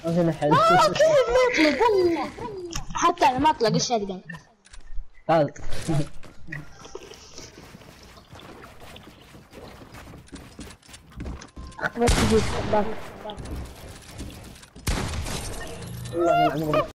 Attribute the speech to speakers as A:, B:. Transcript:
A: هنا حلو.
B: كيف نطلق والله، حتى انا ما اطلق الشاتجن.
A: تعال
C: اختبرت جديد.
A: والله العظيم